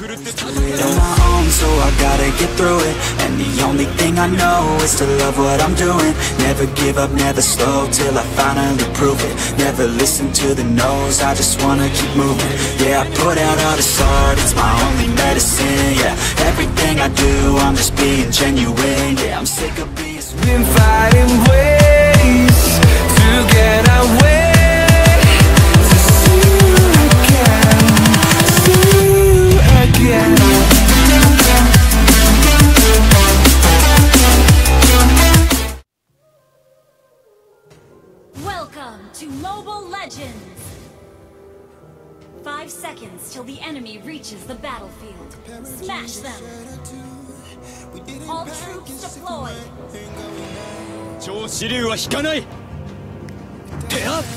it on my own, so I gotta get through it. And the only thing I know is to love what I'm doing. Never give up, never slow, till I finally prove it. Never listen to the no's, I just wanna keep moving. Yeah, I put out all this art, it's my only medicine. Yeah, everything I do, I'm just being genuine. Yeah, I'm sick of being been fighting ways to get away. Welcome to Mobile Legends! 5 seconds till the enemy reaches the battlefield. Smash them! All troops deployed! 超支流は引かない。手あっ。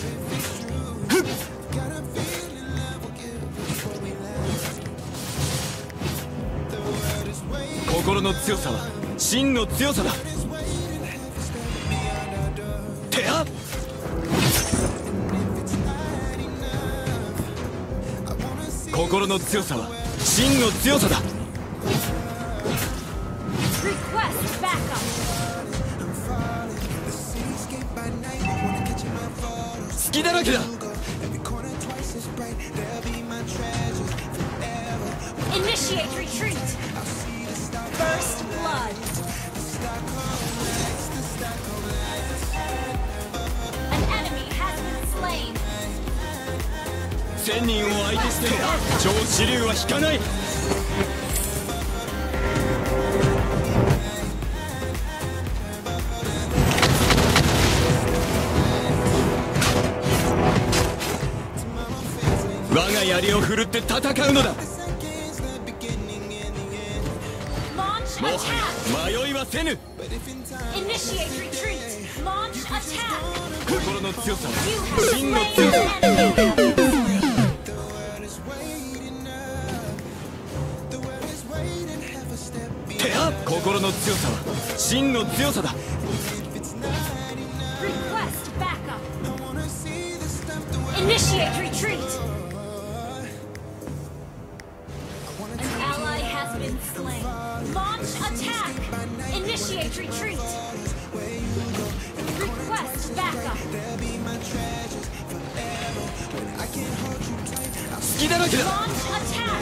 心の強さは真の強さだ。手あっ。心の強さは真の強さだ。 Request backup! 隙だらけだ。 Initiate retreat! First blood! An enemy has been slain! 1000人を相手しても超支流は引かない。我が槍を振るって戦うのだ。もはや迷いはせぬ。 Initiate retreat! Launch attack! 心の強さは You have 真の slain 強さ an だ。 enemy! 手あっ。心の強さは真の強さだ。 Request backup! Initiate retreat! An ally has been slain. Launch attack! Initiate retreat! Request backup! 隙だらけだ。 Launch attack!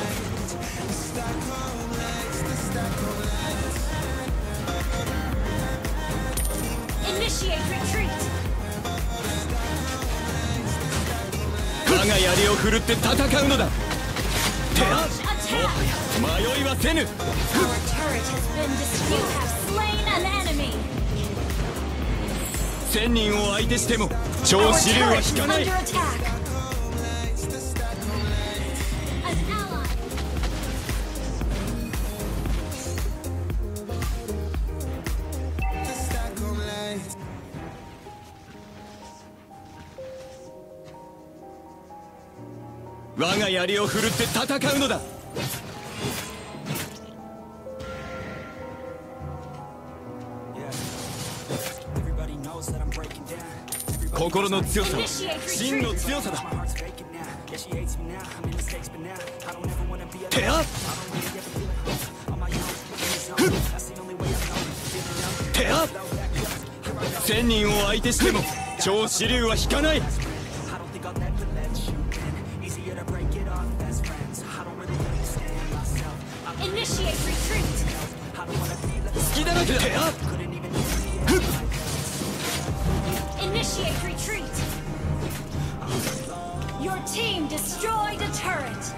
Initiate retreat! 我が槍を振るって戦うのだ。手あっ。 Launch も attack! はや迷いはせぬ。 Our turret has been destroyed. You have slain an enemy! 1000人を相手しても超 Our 支流は turret is 引かない。 under attack! An ally! 我が槍を振るって戦うのだ。心の強さは真の強さだ。手あっ。手あっ。1000人を相手しても超支流は引かない。 Initiate retreat! 隙だらけだ。手あっ。 Initiate retreat! Your team destroyed a turret!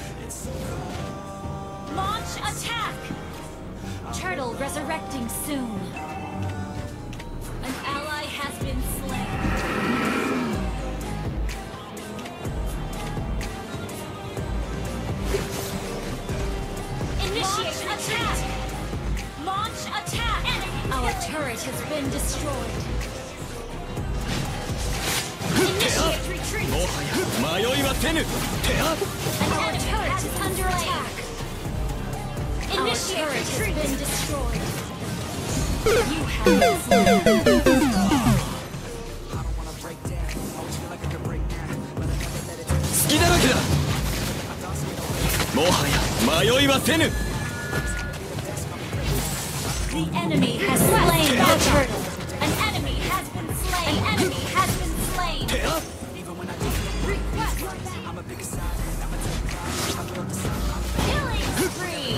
Launch attack! Turtle resurrecting soon. An ally has been slain. Initiate attack! Launch attack! Our turret has been destroyed. Initiate retreat! もはや迷いはせぬ。手あっ。 Our turret is under attack. Initiate retreat has been destroyed. You have been slain. 隙だらけだ。もはや迷いはせぬ。 The enemy has slain the turtle. An enemy has been slain. An enemy has been slain. Request killing spree.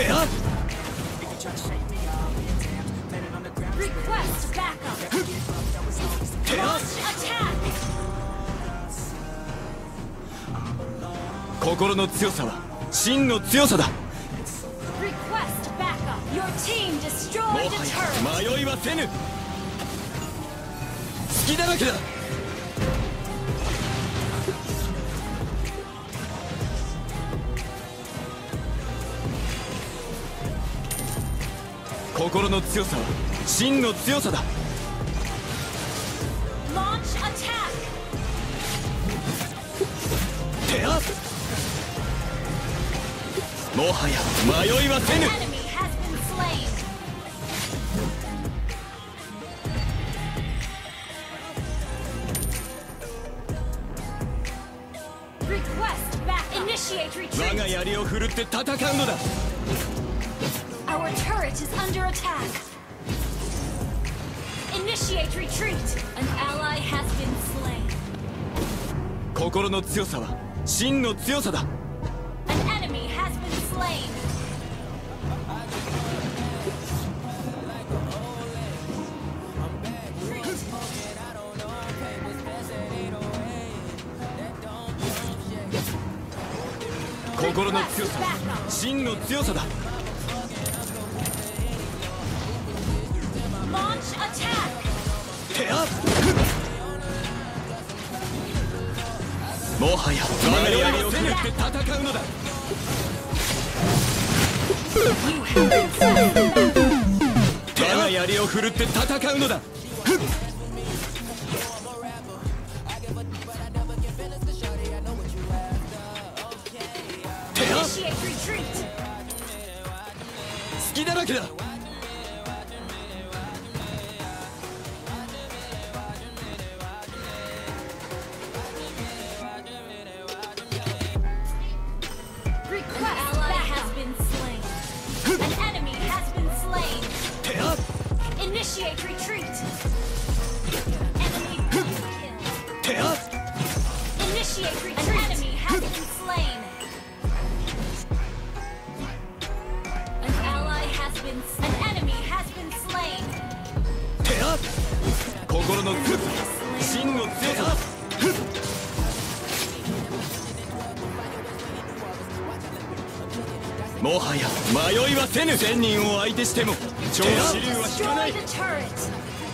Request backup. Launch attack. 心の強さは真の強さだ。 Request backup. Your team も destroyed は a turret. や迷いはせぬ。隙だらけだ。心の強さは真の強さだ。 Launch attack. もはや迷いはせ An ぬ。 enemy has been slain. Request back. Initiate 我が retreat. 槍を振るって戦うのだ。 Our turret is under attack. Initiate retreat. An ally has been slain. 心の強さは真の強さだ。 An enemy has been slain. Retreat. 心の強さは真の強さだ。 Launch attack. もはや我が槍を振るって戦うのだ。 You have been slain. 我が槍を振るって戦うのだ。 Initiate retreat. 隙だらけだ。 Request ally has been slain. An enemy has been slain. Initiate retreat. Enemy double kill. Initiate retreat. An enemy has been slain. An ally has been. An enemy has been slain. 心の強さ真の強さだ。 もはや迷いはせぬ。1000人を相手しても超支流は引かな Destroy い。 the turret.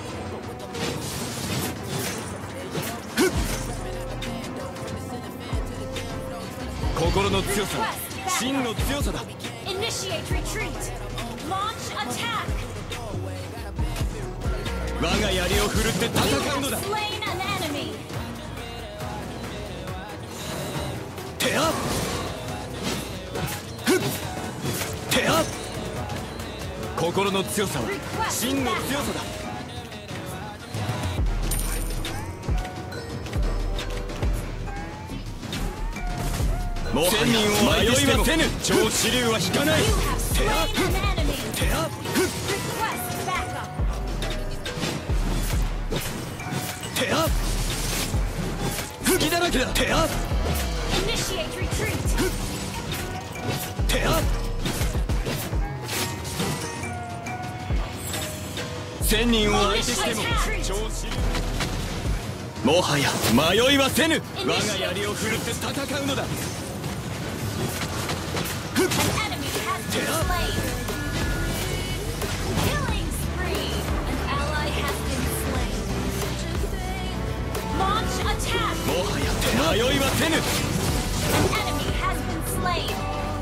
心の強さは真の強さだ。 Initiate retreat. Launch attack. 我が槍を振るって You 戦う have のだ。 slain an enemy. 心の強さは真の強さだ。 もはや迷いはせぬ。超支流は引かない。 You have slain an enemy. Request backup. 隙だらけだ。 Initiate retreat. 1000人を相手しても超支流。もはや迷いはせぬ。我が槍を振るって戦うのだ。 An enemy has been slain. Killing spree. An ally has been slain. Launch attack. もはや迷いはせぬ。 An enemy has been slain.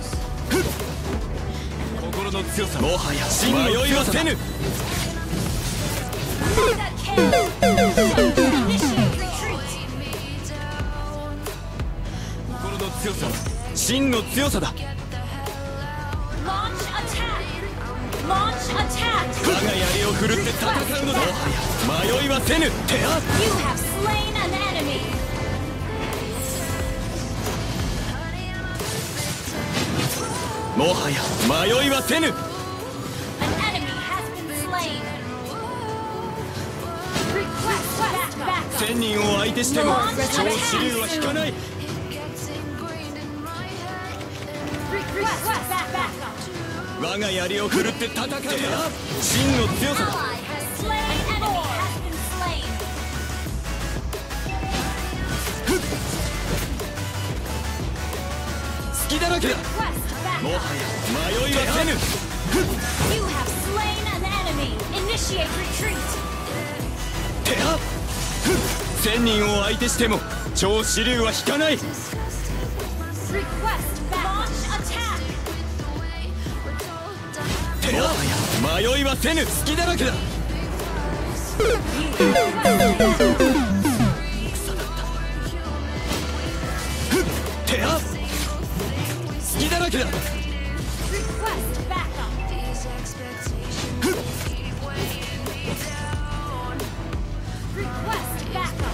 心の強さもはや真の強さだ。 Mega kill. Initiate retreat. 心の強さは真の強さだ。 Launch attack. Launch attack. 我が槍を振るって戦うのだ。もはや迷いはせぬ。 You have slain an enemy. もはや迷いはせぬ。 An enemy has been slain. Request backup. 1000人を相手しても超支流は引かない。 Request backup. 我が槍を振るって戦う。真の強さだ。 Ally has slain. An enemy has been slain. 隙だらけだ。 Request も backup. はや迷いはせぬ。 You have slain an enemy. Initiate retreat. てや1000人を相手しても超支流は引かない。 Request backup. Launch attack. てや迷いはせぬ。隙だらけだ。 てや隙だらけだ。 Request backup. Request backup.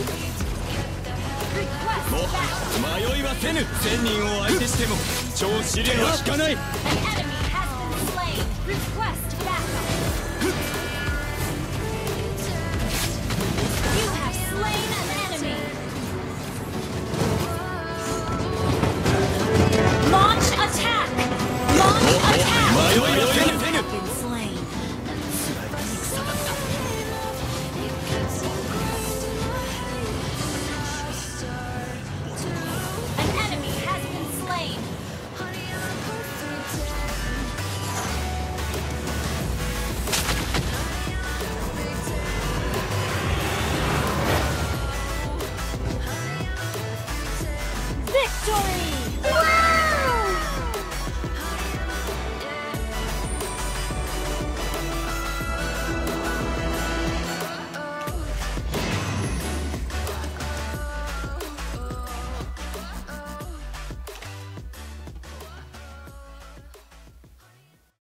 も Request は backup. や迷いはせぬ。1000人を相手しても超支流は引かない。 An enemy has been slain. Request backup. You have slain an